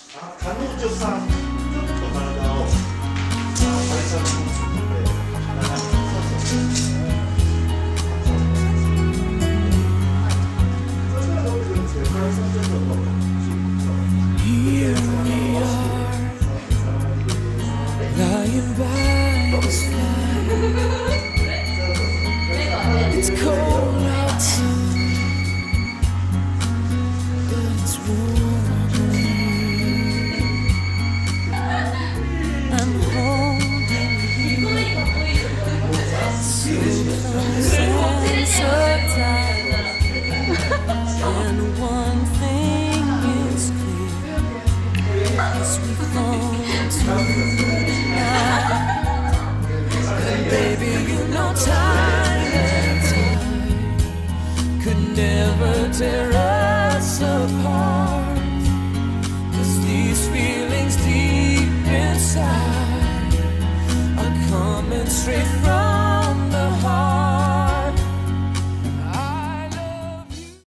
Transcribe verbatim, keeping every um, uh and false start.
あ、彼女さん、ちょっと体を、あ、会社の方に作って、あ、そうそうそう。それから伸びるんですけど、会社のちょっと。 Here we are, lying by the sky. It's cold outside, but it's warm in here. I'm holding you so close and so tight. And one thing is clear, as we fall tonight. And baby, you know time and tide could never tear us apart. 'Cause these feelings deep inside are coming straight from